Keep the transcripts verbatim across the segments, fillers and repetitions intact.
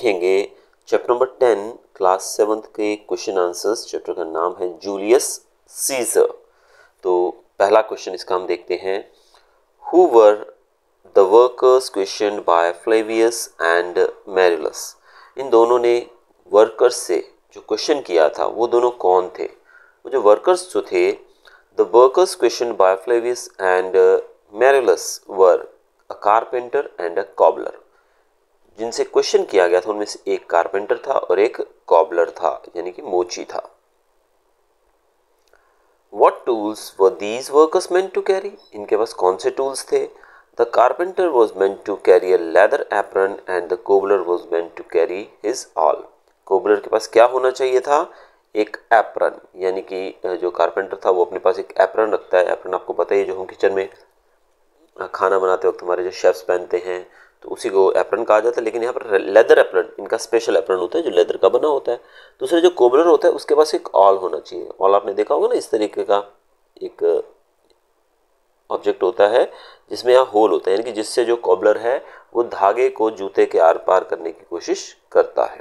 देखेंगे chapter number ten class seventh के question answers. Chapter का नाम है जूलियस सीजर। तो पहला क्वेश्चन इसका हम देखते हैं। Who were the workers question by Flavius and Marullus. इन दोनों ने वर्कर्स से जो क्वेश्चन किया था वो दोनों कौन थे? वो जो वर्कर्स जो थे, the workers question by Flavius and Marullus were a carpenter and a cobbler. जिनसे क्वेश्चन किया गया था उनमें से एक कारपेंटर था और एक कॉबलर था, यानी कि मोची था। What tools were these workers meant to carry? इनके पास कौन से टूल्स थे? The carpenter was meant to carry a leather apron and the cobbler was meant to carry his awl. Cobbler के पास क्या होना चाहिए था? एक एप्रन, यानी कि जो कारपेंटर था वो अपने पास एक एप्रन रखता है। एप्रन आपको पता ही है, जो हम किचन में खाना बनाते वक्त हमारे जो शेफ्स पहनते हैं, तो उसी को एप्रन कहा जाता है। लेकिन यहाँ पर लेदर एप्रन, इनका स्पेशल एप्रन होता है जो लेदर का बना होता है। दूसरे जो कोबलर होता है उसके पास एक ऑल होना चाहिए। ऑल आपने देखा होगा ना, इस तरीके का एक ऑब्जेक्ट होता है जिसमें यहाँ होल होता है, यानी कि जिससे जो कोबलर है वो धागे को जूते के आर पार करने की कोशिश करता है।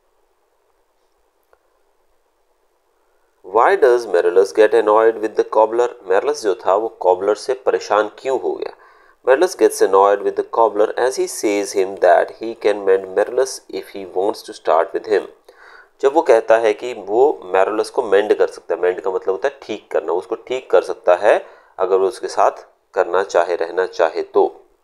Why does Merrilus get annoyed with the cobbler? Merrilus जो था वो कॉबलर से परेशान क्यों हो गया? Merrilus gets annoyed with the cobbler as he says him that he can mend Merrilus if he wants to start with him. जब वो कहता है कि वो Merrilus को मेंड कर सकता है। मेंड का मतलब होता है ठीक करना, उसको ठीक कर सकता है अगर वो उसके साथ करना चाहे, रहना चाहे तो।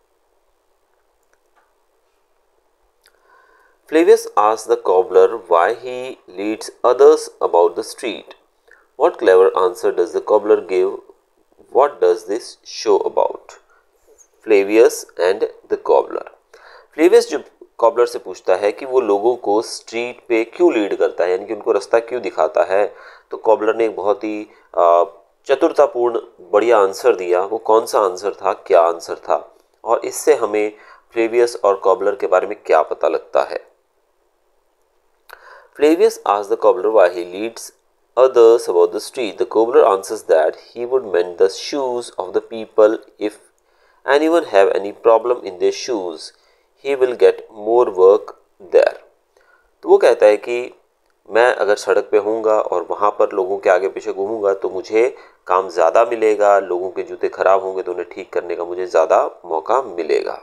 Flavius asks the cobbler why he leads others about the street. What clever answer does the cobbler give? What does this show about Flavius and the cobbler? Flavius जो कॉबलर से पूछता है कि वो लोगों को स्ट्रीट पे क्यों लीड करता है, यानी कि उनको रास्ता क्यों दिखाता है, तो कॉबलर ने एक बहुत ही चतुरतापूर्ण बढ़िया आंसर दिया। वो कौन सा आंसर था, क्या आंसर था, और इससे हमें फ्लेवियस और कॉबलर के बारे में क्या पता लगता है। Flavius asks the cobbler why he leads others about the street. The cobbler answers that he would mend the shoes of the people. If anyone have any problem in their shoes, he will get more work there. तो वो कहता है कि मैं अगर सड़क पे होऊंगा और वहाँ पर लोगों के आगे पीछे घूमूंगा तो मुझे काम ज़्यादा मिलेगा। लोगों के जूते खराब होंगे तो उन्हें ठीक करने का मुझे ज़्यादा मौका मिलेगा।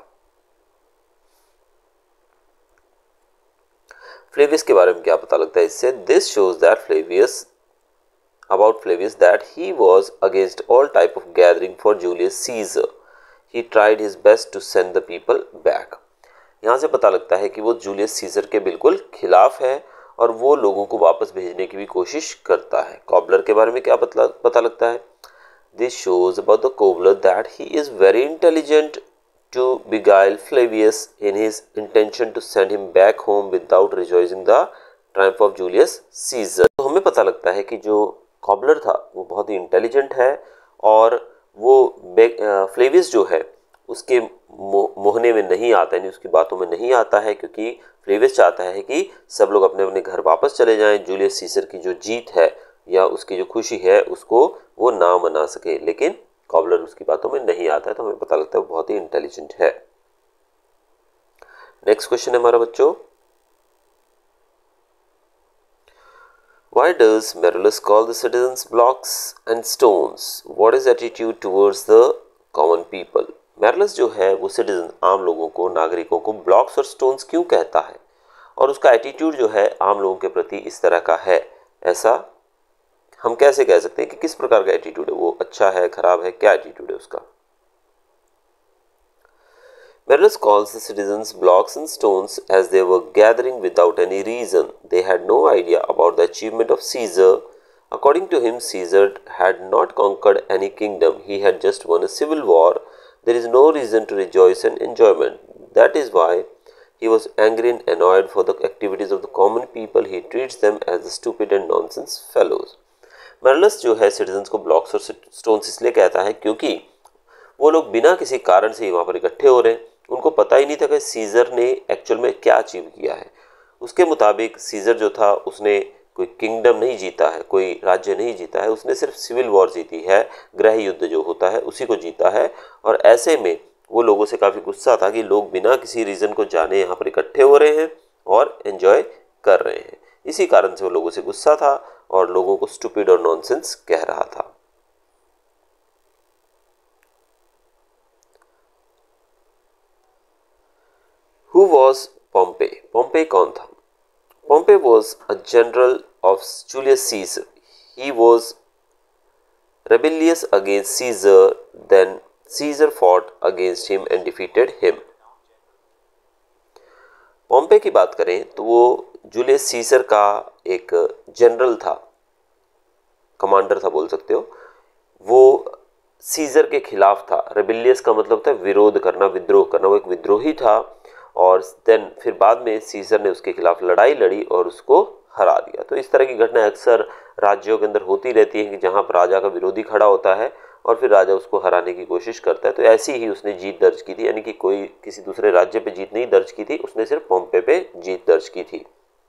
फ्लेवियस के बारे में क्या पता लगता है इससे? This shows that Flavius about Flavius that he was against all type of gathering for Julius Caesar. He tried his best to send the people back. यहाँ से पता लगता है कि वो जूलियस सीजर के बिल्कुल खिलाफ है और वो लोगों को वापस भेजने की भी कोशिश करता है। कॉबलर के बारे में क्या पता पता लगता है? This shows about the cobbler that he is very intelligent to beguile Flavius in his intention to send him back home without rejoicing the triumph of Julius Caesar. तो हमें पता लगता है कि जो कॉबलर था वो बहुत ही इंटेलिजेंट है और वो फ्लेवियस जो है उसके मोहने में नहीं आता है, उसकी बातों में नहीं आता है, क्योंकि फ्लेवियस चाहता है कि सब लोग अपने अपने घर वापस चले जाएं। जूलियस सीजर की जो जीत है या उसकी जो खुशी है उसको वो ना मना सके, लेकिन कॉबलर उसकी बातों में नहीं आता है। तो हमें पता लगता है वो बहुत ही इंटेलिजेंट है। नेक्स्ट क्वेश्चन है हमारा बच्चों, Why does Merrilus call the citizens blocks and stones? What is attitude towards the common people? Merrilus जो है वो सिटीजन, आम लोगों को, नागरिकों को ब्लॉक्स और स्टोन्स क्यों कहता है और उसका एटीट्यूड जो है आम लोगों के प्रति इस तरह का है? ऐसा हम कैसे कह सकते हैं कि किस प्रकार का एटीट्यूड है? वो अच्छा है, खराब है, क्या एटीट्यूड है उसका? Merrilus calls the citizens blocks and stones as they were gathering without any reason. They had no idea about the achievement of Caesar. According to him, Caesar had not conquered any kingdom. He had just won a civil war. There is no reason to rejoice and enjoyment. That is why he was angry and annoyed for the activities of the common people. He treats them as the stupid and nonsense fellows. Merrilus जो है citizens को blocks और stones इसलिए कहता है क्योंकि वो लोग बिना किसी कारण से ही वहाँ पर इकट्ठे हो रहे हैं। उनको पता ही नहीं था कि सीजर ने एक्चुअल में क्या अचीव किया है। उसके मुताबिक सीजर जो था उसने कोई किंगडम नहीं जीता है, कोई राज्य नहीं जीता है, उसने सिर्फ सिविल वॉर जीती है, गृह युद्ध जो होता है उसी को जीता है। और ऐसे में वो लोगों से काफ़ी गुस्सा था कि लोग बिना किसी रीज़न को जाने यहाँ पर इकट्ठे हो रहे हैं और एंजॉय कर रहे हैं। इसी कारण से वो लोगों से गुस्सा था और लोगों को स्टूपिड और नॉनसेंस कह रहा था। Who was Pompey? Pompey कौन था? Pompey was a general of Julius Caesar. He was rebellious against Caesar. Then Caesar fought against him and defeated him. पोम्पे की बात करें तो वो जूलियस सीसर का एक जनरल था, कमांडर था बोल सकते हो। वो सीजर के खिलाफ था। रेबिलियस का मतलब था विरोध करना, विद्रोह करना। वो एक विद्रोही था और देन फिर बाद में सीजर ने उसके खिलाफ लड़ाई लड़ी और उसको हरा दिया। तो इस तरह की घटना अक्सर राज्यों के अंदर होती रहती है कि जहाँ पर राजा का विरोधी खड़ा होता है और फिर राजा उसको हराने की कोशिश करता है। तो ऐसी ही उसने जीत दर्ज की थी, यानी कि कोई किसी दूसरे राज्य पे जीत नहीं दर्ज की थी, उसने सिर्फ पोम्पे पे जीत दर्ज की थी।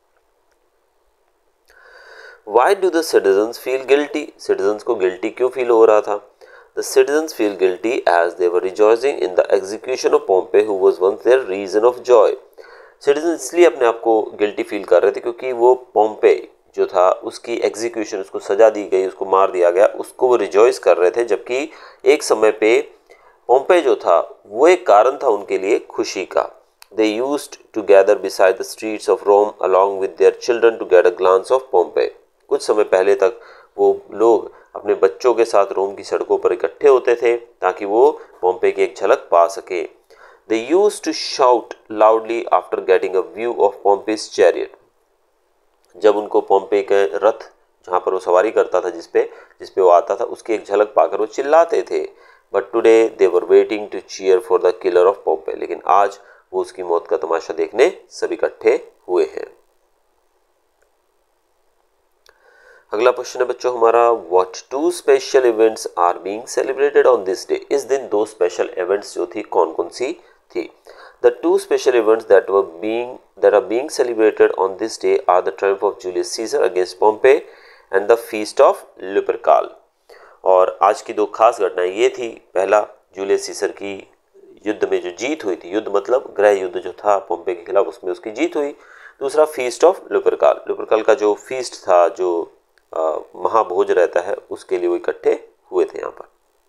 Why do the citizens feel guilty? Citizens को guilty क्यों feel हो रहा था? The citizens feel guilty as they were rejoicing in the execution of Pompey, who was once their reason of joy. Citizens इसलिए अपने आप को guilty feel कर रहे थे क्योंकि वो पोम्पे जो था उसकी एग्जीक्यूशन, उसको सजा दी गई, उसको मार दिया गया, उसको वो रिजॉइस कर रहे थे। जबकि एक समय पे पोम्पे जो था वो एक कारण था उनके लिए खुशी का। They used to gather beside the streets of Rome along with their children to get a glance of Pompey. कुछ समय पहले तक वो लोग अपने बच्चों के साथ रोम की सड़कों पर इकट्ठे होते थे ताकि वो पोम्पे की एक झलक पा सके। They used to shout loudly after getting a view of Pompey's chariot. जब उनको पोम्पे के रथ जहाँ पर वो सवारी करता था, जिसपे जिसपे वो आता था, उसकी एक झलक पाकर वो चिल्लाते थे। But today they were waiting to cheer for the killer of Pompey. लेकिन आज वो उसकी मौत का तमाशा देखने सब इकट्ठे हुए हैं। अगला क्वेश्चन है बच्चों हमारा, what two special events are being celebrated on this day? इस दिन दो स्पेशल इवेंट्स जो थी कौन कौन सी थी? The two special events that were being that are being celebrated on this day are the triumph of Julius Caesar against Pompey and the feast of Lupercal. और आज की दो खास घटनाएं ये थी, पहला जूलियस सीजर की युद्ध में जो जीत हुई थी, युद्ध मतलब गृह युद्ध जो था पोम्पे के खिलाफ, उसमें उसकी जीत हुई। दूसरा फीस्ट ऑफ लुपरकाल, लुपरकाल का जो फीस्ट था, जो Uh, महाभोज रहता है, उसके लिए वो इकट्ठे हुए थे यहाँ पर।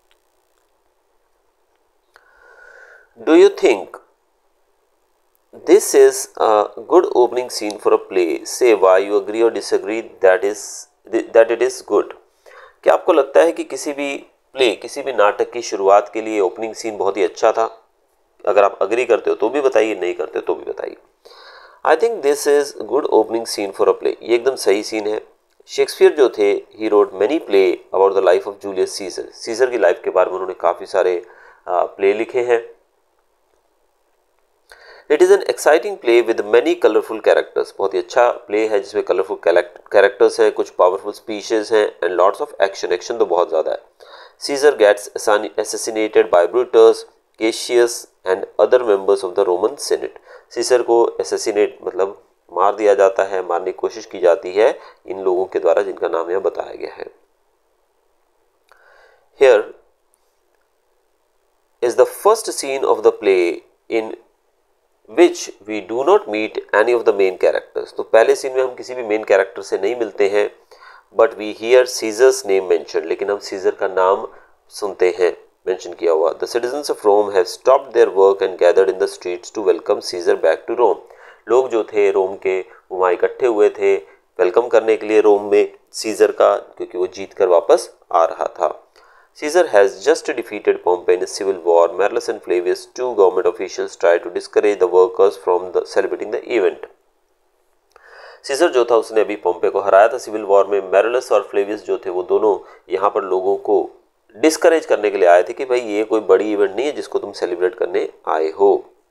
Do you think this is a good opening scene for a play? Say why you agree और disagree that is that it is good. क्या आपको लगता है कि किसी भी प्ले, किसी भी नाटक की शुरुआत के लिए ओपनिंग सीन बहुत ही अच्छा था? अगर आप अग्री करते हो तो भी बताइए, नहीं करते हो तो भी बताइए। I think this is good opening scene for a play, ये एकदम सही सीन है। शेक्सपियर जो थे, he wrote many play about the life of Julius Caesar. Caesar की लाइफ के बारे में उन्होंने काफ़ी सारे प्ले लिखे हैं। It is an exciting play with many colourful characters, बहुत ही अच्छा प्ले है जिसमें कलरफुल कैरेक्टर्स हैं, कुछ पावरफुल स्पीचेस हैं and lots of action. Action तो बहुत ज़्यादा है। Caesar gets assassinated by Brutus, Cassius and other members of the Roman Senate. Caesar को एसेसिनेट मतलब मार दिया जाता है, मारने की कोशिश की जाती है इन लोगों के द्वारा जिनका नाम यहाँ बताया गया है। Here is the first scene of the play in which we do not meet any of the main characters. तो पहले सीन में हम किसी भी मेन कैरेक्टर से नहीं मिलते हैं, but we hear Caesar's name mentioned. लेकिन हम सीजर का नाम सुनते हैं मेंशन किया हुआ। The citizens of Rome have stopped their work and gathered in the streets to welcome Caesar back to Rome. लोग जो थे रोम के वो वहाँ इकट्ठे हुए थे वेलकम करने के लिए रोम में सीजर का, क्योंकि वो जीत कर वापस आ रहा था। Caesar has just defeated Pompey in civil war. Marullus and Flavius, two government officials, try to discourage the workers from the celebrating the event. Caesar जो था उसने अभी पोम्पे को हराया था सिविल वॉर में। मैरलस और फ्लेवियस जो थे वो दोनों यहाँ पर लोगों को डिस्करेज करने के लिए आए थे कि भाई ये कोई बड़ी इवेंट नहीं है जिसको तुम सेलिब्रेट करने आए हो।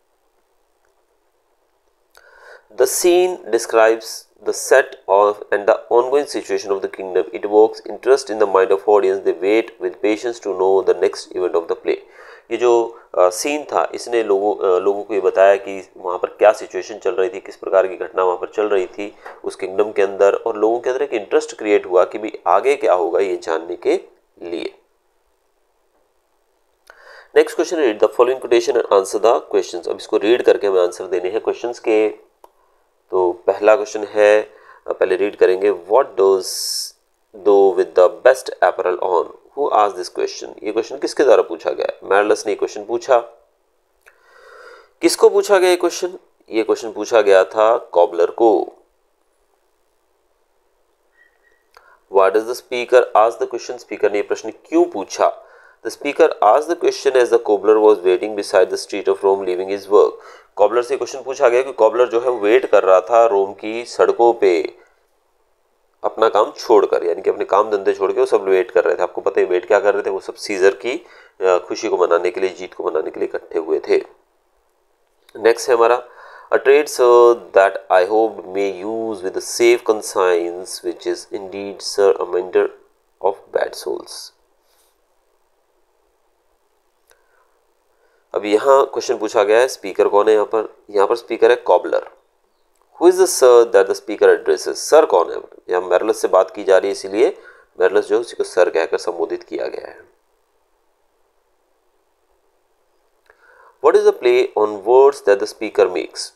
The scene describes the set of and the ongoing situation of the kingdom. It evokes interest in the mind of audience. They wait with patience to know the next event of the play. ये जो scene uh, था इसने लोगों uh, लोगों को ये बताया कि वहाँ पर क्या सिचुएशन चल रही थी, किस प्रकार की घटना वहाँ पर चल रही थी उस किंगडम के अंदर, और लोगों के अंदर एक इंटरेस्ट क्रिएट हुआ कि भी आगे क्या होगा ये जानने के लिए। Next question, read the following quotation and answer the questions. अब इसको रीड करके हमें आंसर देने हैं क्वेश्चंस के। पहला क्वेश्चन है, पहले रीड करेंगे। What dost thou with the best apparel on, who asked this question. ये क्वेश्चन किसके द्वारा पूछा गया है? मैरलस ने क्वेश्चन पूछा। किसको पूछा गया ये क्वेश्चन? ये क्वेश्चन पूछा गया था कॉबलर को। Why does the speaker ask the question? Speaker ने ये प्रश्न क्यों पूछा? The speaker asked the question as the cobbler was waiting beside the street of Rome leaving his work. Cobbler से क्वेश्चन पूछा गया कि कॉबलर जो है वेट कर रहा था रोम की सड़कों पे अपना काम छोड़कर, यानी कि अपने काम धंधे छोड़ के वो सब वेट कर रहे थे। आपको पता है वेट क्या कर रहे थे? वो सब सीजर की खुशी को मनाने के लिए, जीत को मनाने के लिए इकट्ठे हुए थे। नेक्स्ट है हमारा, a trade sir that I hope may use with a safe conscience, which is indeed sir a mender of bad souls. अब यहाँ क्वेश्चन पूछा गया है, स्पीकर कौन है यहाँ पर? यहाँ पर स्पीकर है cobbler. Who is the sir that the speaker addresses? Sir कौन है? यहाँ मैरलस से बात की जा रही है, इसीलिए मैरलस जो है उसी को सर कहकर संबोधित किया गया है। What is the play on words that the speaker makes?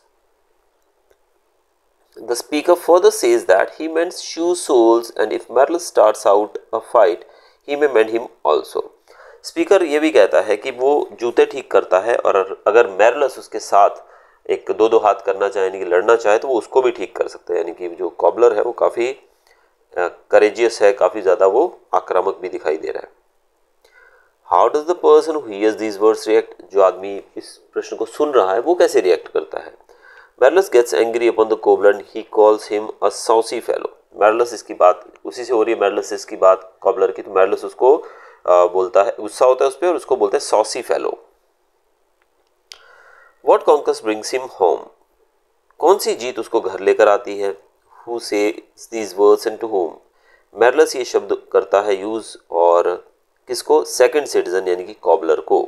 The speaker further says that he mends shoe soles and if Merlus starts out a fight, he may mend him also. Speaker ये भी कहता है कि वो जूते ठीक करता है और अगर मैरलस उसके साथ एक दो दो हाथ करना चाहे, यानी कि लड़ना चाहे, तो वो उसको भी ठीक कर सकते हैं। यानी कि जो कॉबलर है वो काफ़ी करेजियस है, काफ़ी ज़्यादा वो आक्रामक भी दिखाई दे रहा है। How does the person who hears these words react? जो आदमी इस प्रश्न को सुन रहा है वो कैसे रिएक्ट करता है? Merlus gets angry upon the cobbler and he calls him a saucy fellow. Merlus इसकी बात उसी से हो रही है, Merlus इसकी बात कॉबलर की, तो Merlus उसको आ, बोलता है, गुस्सा होता है उस पर और उसको बोलता है saucy fellow. What conquest brings him home? कौन सी जीत उसको घर लेकर आती है? Who says these words and to whom? Merlus ये शब्द करता है यूज और किसको? सेकंड सिटीजन यानी कि कॉबलर को।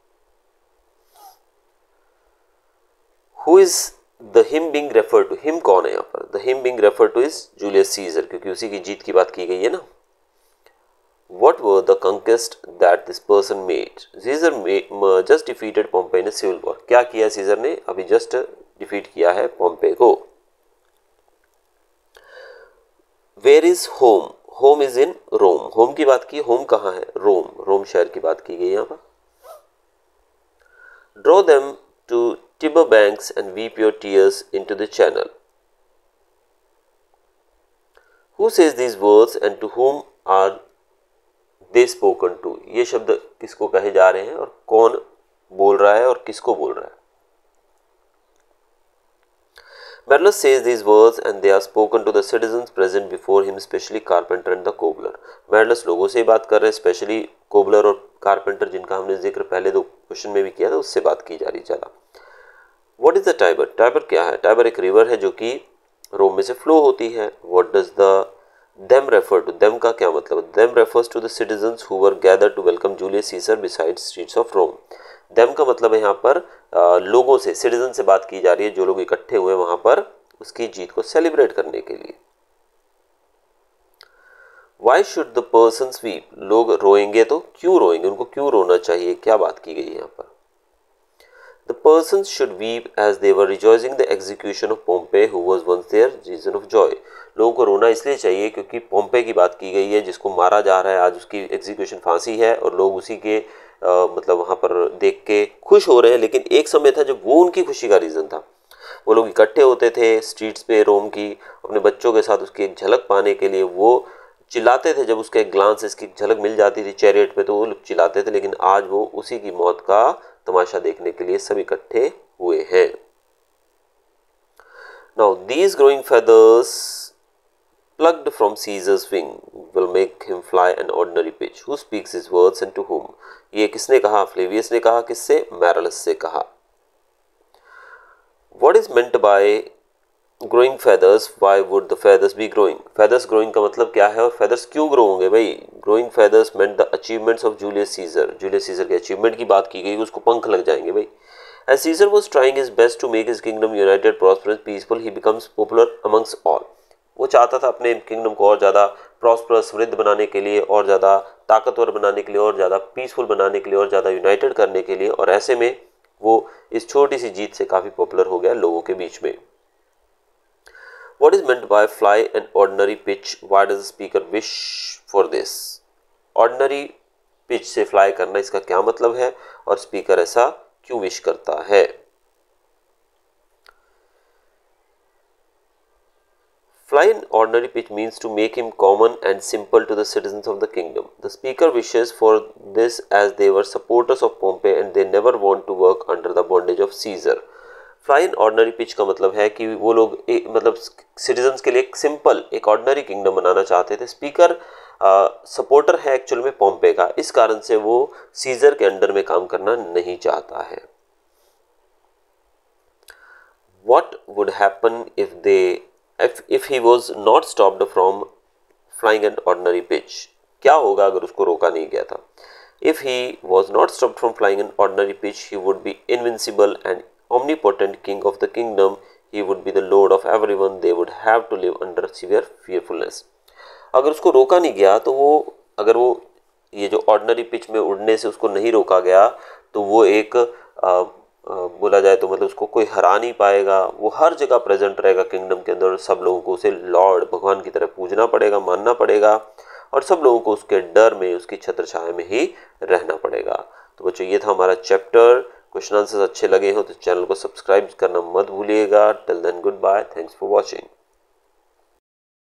Who is the him being refer to? Him कौन है यहाँ पर? The him being refer to is Julius Caesar, क्योंकि उसी की जीत की बात की गई है ना। What were the conquest that this person made? Caesar just defeated Pompey in civil war. क्या किया सीजर ने? अभी जस्ट डिफीट किया है पोम्पे को। Where is home? Home is in Rome. Home की बात की, होम कहाँ है? रोम, रोम शहर की बात की गई यहाँ पर। Draw them to Tiber banks and weep your tears into the channel. Who says these words and to whom are they spoken to? ये शब्द किसको कहे जा रहे हैं और कौन बोल रहा है और किसको बोल रहा है? Merlus says these words and they are spoken to the citizens present before him, especially carpenter and the cobbler. Merlus लोगों से बात कर रहे हैं, स्पेशली कोबलर और कारपेंटर जिनका हमने जिक्र पहले दो क्वेश्चन में भी किया था, उससे बात की जा रही ज़्यादा। What is the Tiber? Tiber क्या है? टाइबर एक रिवर है जो कि रोम में से फ्लो होती है। What does the them refer to? them का क्या मतलब? them refers to the citizens who were gathered to welcome Julius Caesar beside streets of Rome. them का मतलब है यहाँ पर आ, लोगों से, सिटीजन से बात की जा रही है जो लोग इकट्ठे हुए वहां पर उसकी जीत को सेलिब्रेट करने के लिए। Why should the persons weep? लोग रोएंगे तो क्यों रोएंगे? उनको क्यों रोना चाहिए? क्या बात की गई है यहाँ पर? The persons should weep as they were rejoicing the execution of Pompey, who was once their reason of joy. लोगों को रोना इसलिए चाहिए क्योंकि पोम्पे की बात की गई है जिसको मारा जा रहा है, आज उसकी एग्जीक्यूशन फांसी है और लोग उसी के आ, मतलब वहाँ पर देख के खुश हो रहे हैं। लेकिन एक समय था जब वो उनकी खुशी का रीज़न था। वो लोग इकट्ठे होते थे स्ट्रीट्स पे रोम की, अपने बच्चों के साथ उसकी एक झलक पाने के लिए वो चिल्लाते थे। जब उसका एक ग्लांस इसकी झलक मिल जाती थी चैरियट पे तो वो लोग चिल्लाते थे, लेकिन आज वो उसी की मौत का तमाशा देखने के लिए सब इकट्ठे हुए हैं। Now these growing feathers plucked from Caesar's wing will make him fly an ordinary pitch. Who speaks his words and to whom? ये किसने कहा? फ्लेवियस ने कहा। किससे? मैरलस से कहा। What is meant by growing feathers? Why would the feathers be growing? feathers growing का मतलब क्या है और feathers क्यों grow होंगे भाई? Growing feathers meant the achievements of Julius Caesar. Julius Caesar के achievement की बात की गई, उसको पंख लग जाएंगे भाई। As Caesar was trying his best to make his kingdom united, prosperous, peaceful, he becomes popular amongst all. वो चाहता था अपने किंगडम को और ज़्यादा प्रॉस्परस, समृद्ध बनाने के लिए, और ज़्यादा ताकतवर बनाने के लिए, और ज़्यादा पीसफुल बनाने के लिए, और ज़्यादा यूनाइटेड करने के लिए, और ऐसे में वो इस छोटी सी जीत से काफ़ी पॉपुलर हो गया लोगों के बीच में। What is meant by fly an ordinary pitch? Why does the speaker wish for this? Ordinary pitch से fly करना इसका क्या मतलब है और स्पीकर ऐसा क्यों विश करता है? Fly an ordinary pitch means to make him common and simple to the citizens of the kingdom. The speaker wishes for this as they were supporters of Pompey and they never want to work under the bondage of Caesar. Fly an ordinary pitch का मतलब है कि वो लोग एक मतलब citizens के लिए एक सिंपल एक ऑर्डिनरी किंगडम बनाना चाहते थे. स्पीकर सपोर्टर है एक्चुअल में पोम्पे का, इस कारण से वो सीजर के अंडर में काम करना नहीं चाहता है. What would happen if they if if he was not stopped from flying an ordinary pitch? क्या होगा अगर उसको रोका नहीं गया था? If he was not stopped from flying an ordinary pitch, he would be invincible and omnipotent king of the kingdom. He would be the lord of everyone. They would have to live under severe fearfulness. अगर उसको रोका नहीं गया तो वो अगर वो ये जो ऑर्डिनरी पिच में उड़ने से उसको नहीं रोका गया तो वो एक आ, आ, बोला जाए तो मतलब उसको कोई हरा नहीं पाएगा. वो हर जगह प्रेजेंट रहेगा किंगडम के अंदर. सब लोगों को उसे लॉर्ड भगवान की तरह पूजना पड़ेगा, मानना पड़ेगा और सब लोगों को उसके डर में, उसकी छत्र छाया में ही रहना पड़ेगा. तो बच्चों ये था हमारा चैप्टर. क्वेश्चन आंसर्स अच्छे लगे हो तो चैनल को सब्सक्राइब करना मत भूलिएगा. Till then goodbye. Thanks for watching.